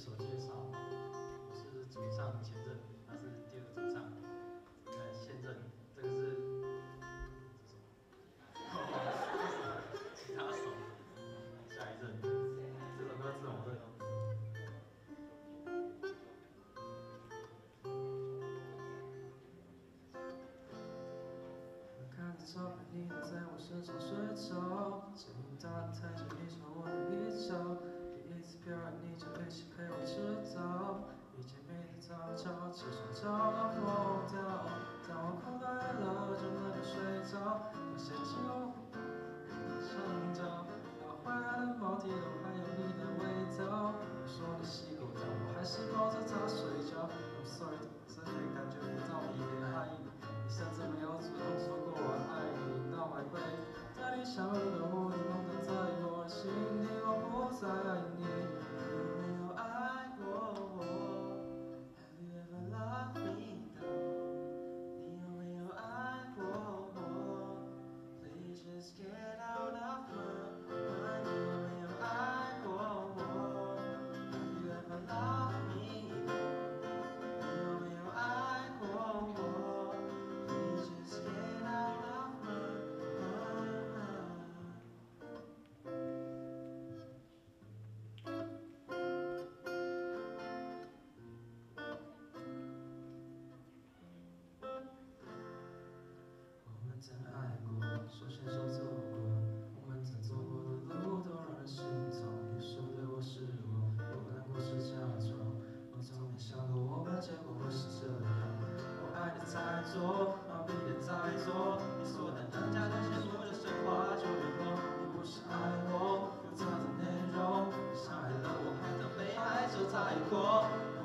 手介绍，我是主唱前任，他是第二个主唱，现任，这个是什么？吉他手，下一任。这首歌是我的。看着照片，你还在我身上睡着，声音大得太久，影响我的一觉。第一次表演，你就一起陪我迟到。一见面的早朝，起床找到疯掉。当我哭累了，就能够睡着。发现起我想着，拿回来的毛剃头，还有你的味道。你说你洗过，但我还是抱着它睡觉。I'm sorry， 真的感觉不到你的爱意。你甚至没有主动说过我爱你，Now I wait，在你想的我已梦的在我心底，我不再爱你。你有没有爱过我 ？Have you ever loved me though？ 你有没有爱过我 ？Please just get out of my mind。 你有没有爱过我 ？Have you ever loved me though？ 你有没有爱过我？ Just get out of my mind。 我们曾爱过，手牵手走过，我们曾走过的路都让人心痛。你说对我失落，我难过是假装，我从没想过我们结果会是这样。我爱的太多，麻痹的太多，你说的人家都羡慕的神话就沦落。你不是爱我，复杂的内容，你伤害了我，还当被害者太过。